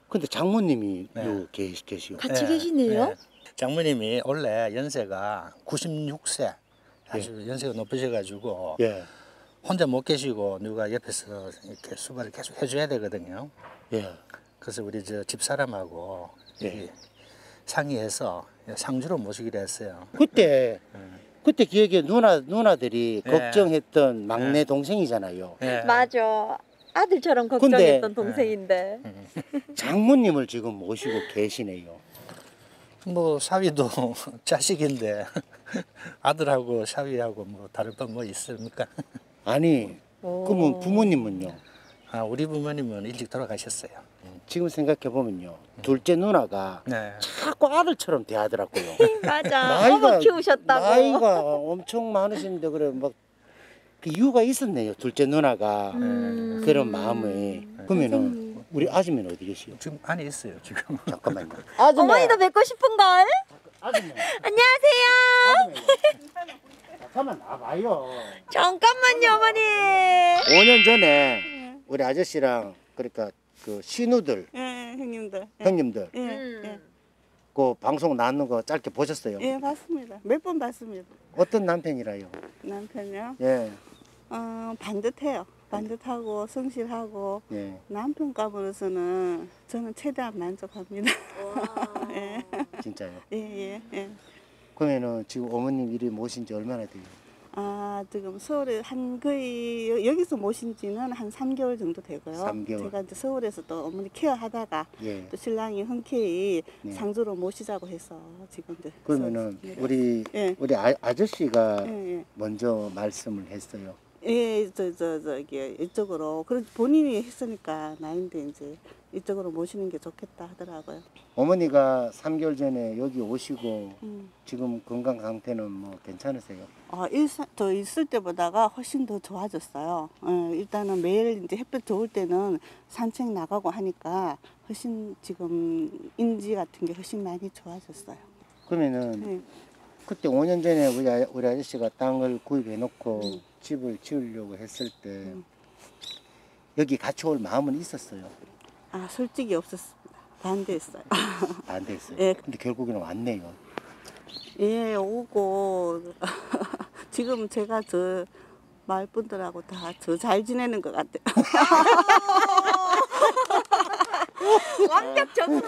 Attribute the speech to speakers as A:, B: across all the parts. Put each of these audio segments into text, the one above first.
A: 근데 장모님이
B: 네.
A: 요 계시오.
C: 같이 계시네요.
B: 장모님이 원래 연세가 96세, 아주 연세가 높으셔가지고
A: 예.
B: 혼자 못 계시고 누가 옆에서 이렇게 수발을 계속 해줘야 되거든요.
A: 예.
B: 그래서 우리 저 집사람하고
A: 예.
B: 여기 상의해서 상주로 모시기로 했어요.
A: 그때 기억에 누나들이
B: 예.
A: 걱정했던 막내 동생이잖아요.
B: 예.
C: 맞아. 아들처럼
A: 근데-
C: 걱정했던 동생인데.
A: 장모님을 지금 모시고 계시네요.
B: 뭐 사위도 자식인데 아들하고 사위하고 뭐 다를 바 뭐 있습니까?
A: 아니, 그러면 부모님은요?
B: 아, 우리 부모님은 일찍 돌아가셨어요.
A: 지금 생각해 보면요, 둘째 누나가
B: 네.
A: 자꾸 아들처럼 대하더라고요.
C: 맞아. 어머 키우셨다고.
A: 나이가 엄청 많으신데 그래 막 그 이유가 있었네요. 둘째 누나가 그런 마음에. 그러면은 우리 아줌마는 어디 계시요?
B: 지금 안에 있어요 지금.
A: 잠깐만요.
C: 어머니도 뵙고 싶은걸?
A: 아줌마.
C: 안녕하세요.
A: 잠깐만 나봐요.
C: 잠깐만요, 어머니.
A: 5년 전에 우리 아저씨랑 그러니까 그 신우들
D: 형님들.
A: 형님들
D: 예.
A: 그 방송 나오는 거 짧게 보셨어요?
D: 예, 봤습니다. 몇 번 봤습니다.
A: 어떤 남편이라요?
D: 남편이요?
A: 예.
D: 반듯해요. 반듯하고 성실하고
A: 예.
D: 남편 값으로서는 저는 최대한 만족합니다. 예.
A: 진짜요.
D: 예.
A: 그러면은 지금 어머님 이리 모신 지 얼마나 돼요?
D: 지금 서울에 거의 여기서 모신 지는 한 3개월 정도 되고요.
A: 3개월.
D: 제가 이제 서울에서 또 어머니 케어하다가
A: 예.
D: 또 신랑이 흔쾌히
A: 네.
D: 상주로 모시자고 해서 지금 이제
A: 그러면은
D: 예.
A: 우리 아저씨가
D: 예.
A: 먼저 말씀을 했어요.
D: 예, 저기 이쪽으로 그래 본인이 했으니까 나인데 이제 이쪽으로 모시는 게 좋겠다 하더라고요.
A: 어머니가 3개월 전에 여기 오시고
D: 음.
A: 지금 건강 상태는 뭐 괜찮으세요?
D: 저 있을 때보다가 훨씬 더 좋아졌어요. 일단은 매일 이제 햇볕 좋을 때는 산책 나가고 하니까 훨씬 지금 인지 같은 게 훨씬 많이 좋아졌어요.
A: 그러면은
D: 네.
A: 그때 5년 전에 우리 아저씨가 땅을 구입해 놓고 집을 지으려고 했을 때 여기 같이 올 마음은 있었어요.
D: 솔직히 없었습니다. 반대했어요.
A: 반대했어요.
D: 예.
A: 근데 결국에는 왔네요.
D: 예, 오고 지금 제가 저 마을 분들하고 다 저 잘 지내는 것 같아요.
C: 완벽 적응.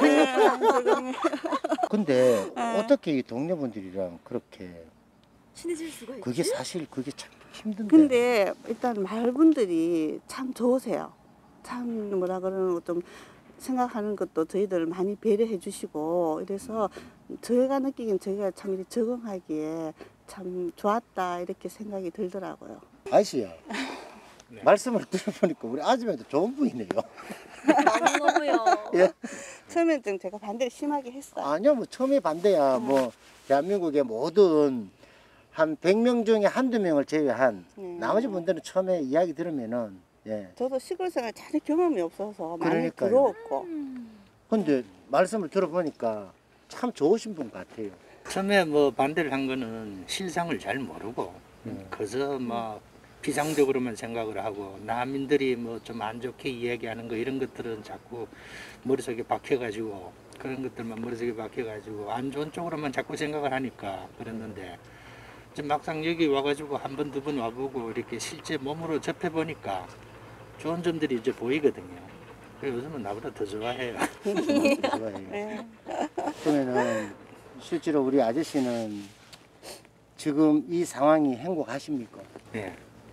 A: 근데 어떻게 이 동네 분들이랑 그렇게
C: 친해질 수가 있지?
A: 그게 사실 그게 참 힘든데.
D: 근데 일단 마을 분들이 참 좋으세요. 참 뭐라 그러는 좀 생각하는 것도 저희들 많이 배려해 주시고 이래서 저희가 느끼기엔 저희가 참 이렇게 적응하기에 참 좋았다 이렇게 생각이 들더라고요.
A: 아저씨야. 말씀을 들어보니까 우리 아줌마도 좋은 분이네요.
C: 너무너무요.
A: 예.
D: 처음엔 좀 제가 반대를 심하게 했어요.
A: 아니요, 뭐 처음에 반대야. 뭐 대한민국의 모든 한 100명 중에 한두 명을 제외한 나머지 분들은 처음에 이야기 들으면은 예.
D: 저도 시골 생활 전혀 경험이 없어서 많이
A: 그러니까요.
D: 부러웠고
A: 근데 말씀을 들어보니까 참 좋으신 분 같아요.
B: 처음에 뭐 반대를 한 거는 실상을 잘 모르고 그저 뭐 비상적으로만 생각을 하고 남인들이 뭐 좀 안 좋게 이야기하는 거 이런 것들은 자꾸 머릿속에 박혀가지고 그런 것들만 머릿속에 박혀가지고 안 좋은 쪽으로만 자꾸 생각을 하니까 그랬는데 이제 막상 여기 와가지고 한 번 두 번 와보고 이렇게 실제 몸으로 접해보니까 좋은 점들이 이제 보이거든요. 그래서 요즘은 나보다 더 좋아해요.
A: 좋아해요.
D: 네.
A: 그러면은 실제로 우리 아저씨는 지금 이 상황이 행복하십니까?
B: 예.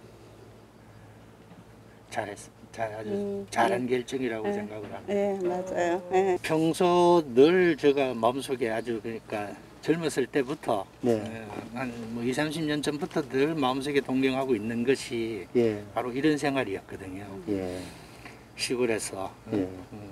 B: 아주 잘한 결정이라고 생각을 합니다.
D: 네, 맞아요. 네.
B: 평소 늘 제가 마음속에 아주 그러니까 젊었을 때부터
A: 네.
B: 한뭐 20, 30년 전부터 늘 마음속에 동경하고 있는 것이
A: 예.
B: 바로 이런 생활이었거든요.
A: 예.
B: 시골에서
A: 예.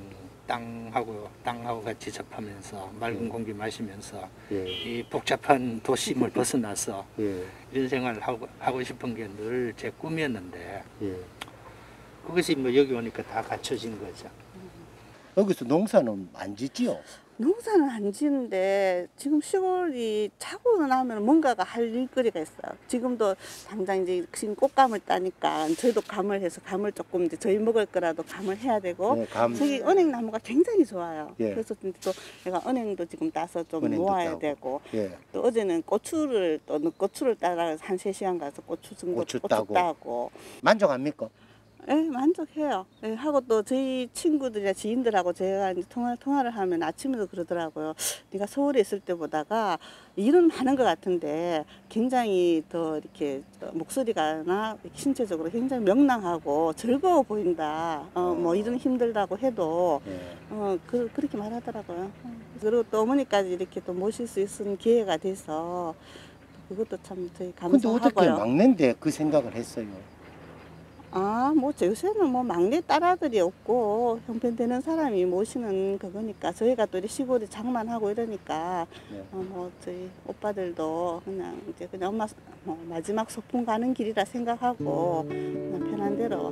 B: 땅하고 같이 접하면서 맑은 공기 마시면서
A: 예.
B: 이 복잡한 도심을 벗어나서
A: 예.
B: 이런 생활을 하고 싶은 게 늘 제 꿈이었는데
A: 예.
B: 그것이 뭐 여기 오니까 다 갖춰진 거죠.
A: 여기서 농사는 안 짓지요?
D: 농사는 안 지는데 지금 시골이 차고 나면 뭔가가 할 일거리가 있어요. 지금도 당장 이제 지금 꽃감을 따니까 저희도 감을 해서 감을 조금 이제 저희 먹을 거라도 감을 해야 되고
A: 네, 감.
D: 저기 은행나무가 굉장히 좋아요.
A: 예.
D: 그래서 또 내가 은행도 지금 따서 좀
A: 은행도
D: 놓아야
A: 따고.
D: 되고
A: 예.
D: 또 어제는 고추를 따라 한 3시간 가서 고추
A: 고추
D: 고추
A: 따고.
D: 따고
A: 만족합니까?
D: 예, 만족해요. 예, 하고 또 저희 친구들이나 지인들하고 제가 이제 통화를 하면 아침에도 그러더라고요. 네가 서울에 있을 때보다가 일은 많은 것 같은데 굉장히 더 이렇게 목소리가나 신체적으로 굉장히 명랑하고 즐거워 보인다. 뭐 일은 힘들다고 해도
A: 예.
D: 그렇게 말하더라고요. 그리고 또 어머니까지 이렇게 또 모실 수 있는 기회가 돼서 그것도 참 저희
A: 근데 어떻게
D: 감사하고요.
A: 막내인데 그 생각을 했어요?
D: 뭐 요새는 뭐 막내 딸아들이 없고 형편되는 사람이 모시는 그거니까 저희가 또 이렇게 시골에 장만하고 이러니까
A: 네.
D: 뭐 저희 오빠들도 그냥 이제 그냥 엄마 뭐 마지막 소풍 가는 길이라 생각하고 그냥 편한 대로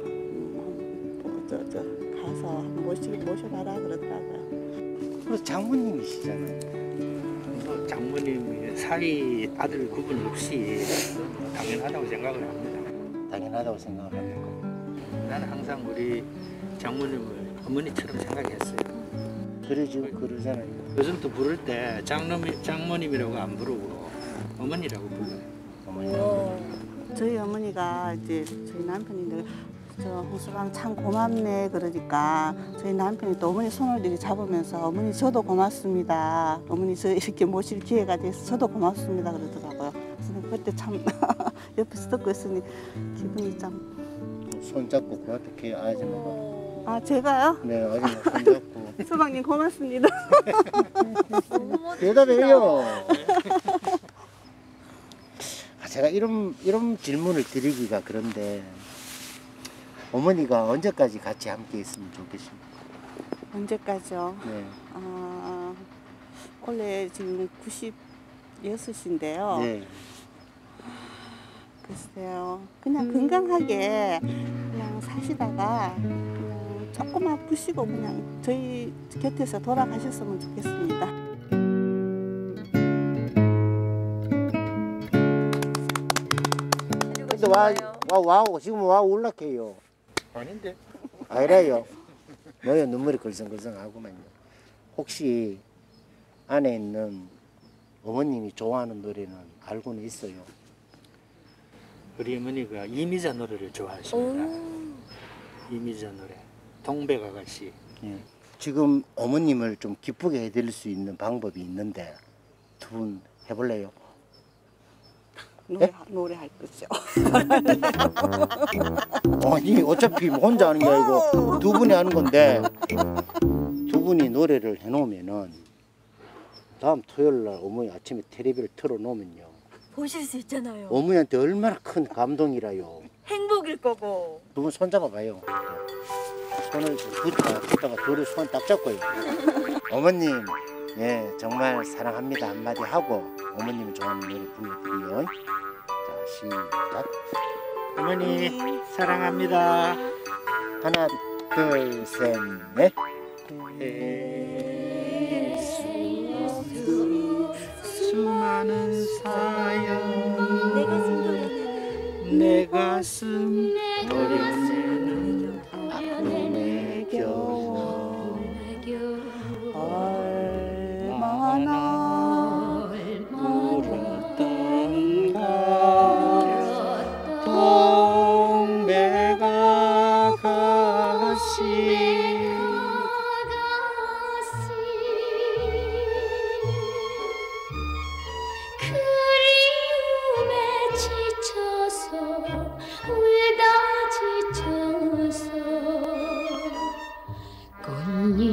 D: 가서 한번 모셔봐라 그러더라고요.
A: 그래서 장모님이시잖아요.
B: 뭐 장모님이 사위 아들 구분 없이 당연하다고 생각을 합니다.
A: 당연하다고 생각을 합니까?
B: 나는 항상 우리 장모님을 어머니처럼 생각했어요.
A: 그러잖아요.
B: 요즘 또 부를 때 장모님이라고 안 부르고 어머니라고 불러요.
A: 어머니.
D: 저희 어머니가 이제 저희 남편이 저 홍수방 참 고맙네 그러니까 저희 남편이 또 어머니 손을 이렇게 잡으면서 어머니 저도 고맙습니다. 어머니 저 이렇게 모실 기회가 돼서 저도 고맙습니다 그러더라고요. 그래서 그때 참 옆에서 듣고 있으니 기분이 참.
A: 손잡고 그 어떻게 아줌마가.
D: 제가요?
A: 네, 아줌마 손잡고.
D: 소방님 고맙습니다.
C: 너무 멋지다.
A: 대답해요. 제가 이런 질문을 드리기가 그런데 어머니가 언제까지 같이 함께 있으면 좋겠습니까?
D: 언제까지요?
A: 네.
D: 원래 지금 96인데요.
A: 네.
D: 글쎄요. 그냥 건강하게 그냥 사시다가 그냥 조금 아프시고 그냥 저희 곁에서 돌아가셨으면 좋겠습니다.
A: 근데 지금 와 올라해요.
B: 아닌데?
A: 아니라요. 뭐요 눈물이 걸성걸성하고만요. 혹시 안에 있는 어머님이 좋아하는 노래는 알고는 있어요?
B: 우리 어머니가 이미자 노래를 좋아하십니다. 이미자 노래. 동백아가씨.
A: 예. 지금 어머님을 좀 기쁘게 해드릴 수 있는 방법이 있는데 두 분 해볼래요?
D: 노래할 거죠.
A: 아니 어차피 혼자 하는 게 아니고 두 분이 하는 건데 두 분이 노래를 해놓으면은 다음 토요일날 어머니 아침에 텔레비를 틀어놓으면요
C: 보실 수 있잖아요.
A: 어머니한테 얼마나 큰 감동이라요.
C: 행복일 거고.
A: 두 분 손잡아봐요. 손을 붙다가 둘이 손 딱 잡고요. 어머님, 예, 정말 사랑합니다 한마디 하고 어머님 좋아하는 노래 불러드려요. 자, 시작.
B: 어머니 사랑합니다.
A: 하나, 둘, 셋, 넷.
B: 수많은 사연
C: 내 가슴 도려내는
B: 내 가슴 도려내는
A: 아픔의 겨워
D: 얼마나
B: 울었던가 동백아가씨
E: 그리움에 지쳐서 울다 지쳐서 꽃잎